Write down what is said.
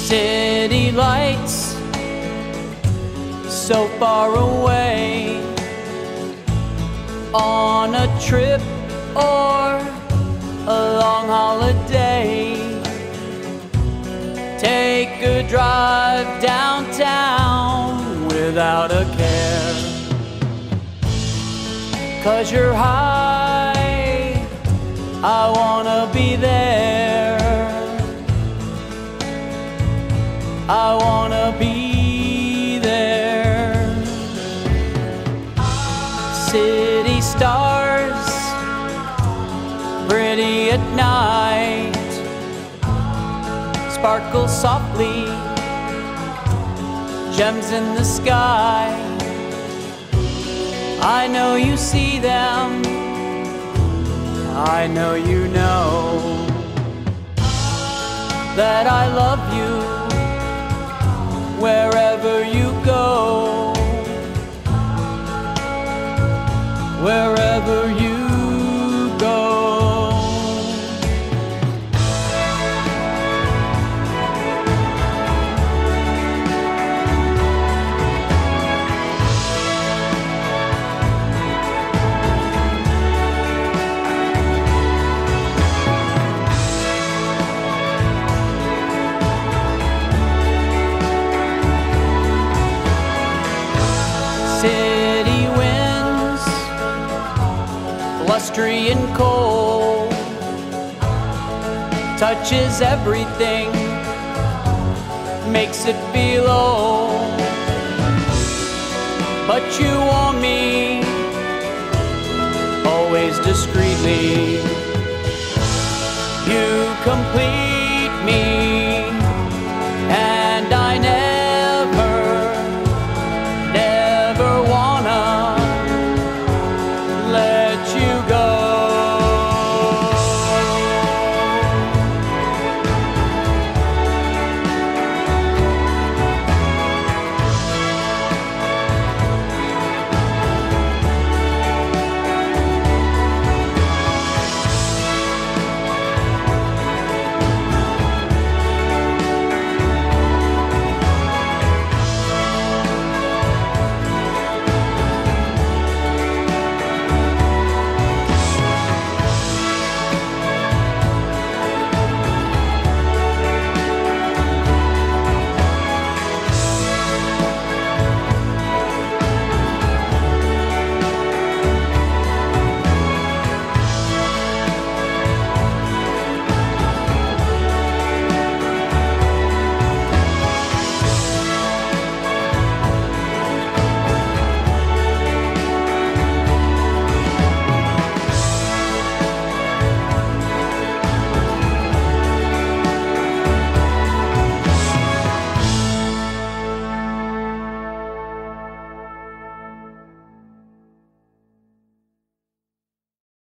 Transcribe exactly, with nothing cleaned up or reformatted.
City lights so far away, on a trip or a long holiday. Take a drive downtown without a care, 'cause you're high, I wanna be there. I wanna be there. City stars, pretty at night, sparkle softly, gems in the sky. I know you see them, I know you know that I love you wherever you go, wherever you go. City winds, blustery and cold, touches everything, makes it feel old. But you want me, always discreetly. You complete